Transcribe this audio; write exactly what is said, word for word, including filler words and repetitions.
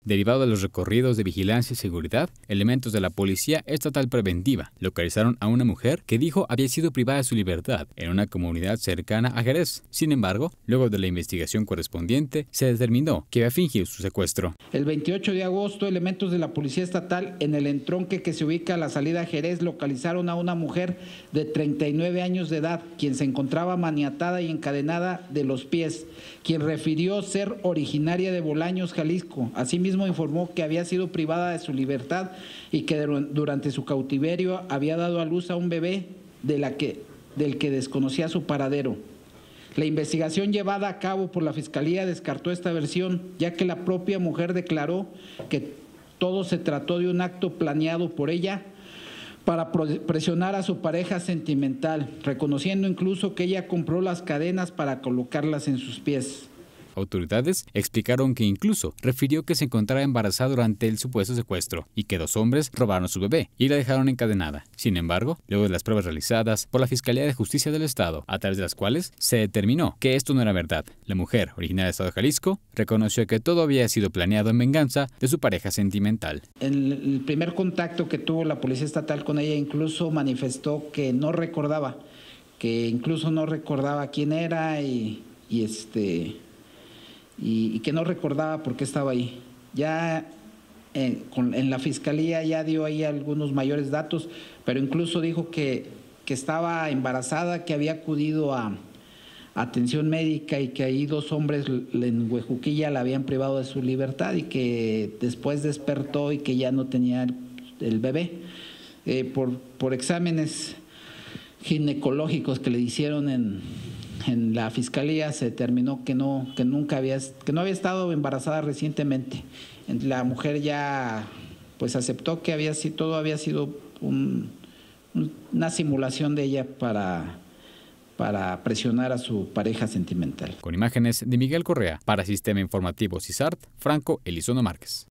Derivado de los recorridos de vigilancia y seguridad, elementos de la Policía Estatal Preventiva localizaron a una mujer que dijo había sido privada de su libertad en una comunidad cercana a Jerez. Sin embargo, luego de la investigación correspondiente, se determinó que había fingido su secuestro. El veintiocho de agosto, elementos de la Policía Estatal en el entronque que se ubica a la salida a Jerez localizaron a una mujer de treinta y nueve años de edad, quien se encontraba maniatada y encadenada de los pies, quien refirió ser originaria de Bolaños, Jalisco. Asimismo, informó que había sido privada de su libertad y que durante su cautiverio había dado a luz a un bebé de la que, del que desconocía su paradero. La investigación llevada a cabo por la Fiscalía descartó esta versión, ya que la propia mujer declaró que todo se trató de un acto planeado por ella para presionar a su pareja sentimental, reconociendo incluso que ella compró las cadenas para colocarlas en sus pies. Autoridades explicaron que incluso refirió que se encontraba embarazada durante el supuesto secuestro y que dos hombres robaron a su bebé y la dejaron encadenada. Sin embargo, luego de las pruebas realizadas por la Fiscalía de Justicia del Estado, a través de las cuales se determinó que esto no era verdad, la mujer, originaria del Estado de Jalisco, reconoció que todo había sido planeado en venganza de su pareja sentimental. En el primer contacto que tuvo la Policía Estatal con ella, incluso manifestó que no recordaba, que incluso no recordaba quién era y, y este... Y, y que no recordaba por qué estaba ahí. Ya eh, con, en la Fiscalía ya dio ahí algunos mayores datos, pero incluso dijo que, que estaba embarazada, que había acudido a, a atención médica y que ahí dos hombres en Huejuquilla la habían privado de su libertad y que después despertó y que ya no tenía el, el bebé. Eh, por, por exámenes ginecológicos que le hicieron en... En la Fiscalía se determinó que no, que nunca había, que no había estado embarazada recientemente. La mujer ya pues aceptó que había sido, todo había sido un, una simulación de ella para, para presionar a su pareja sentimental. Con imágenes de Miguel Correa, para Sistema Informativo CISART, Franco Elizondo Márquez.